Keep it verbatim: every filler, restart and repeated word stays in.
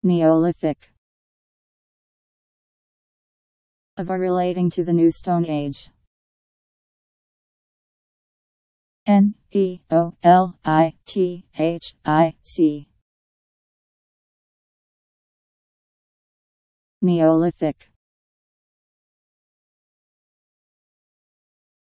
Neolithic. Of or relating to the New Stone Age. N E O L I T H I C. Neolithic.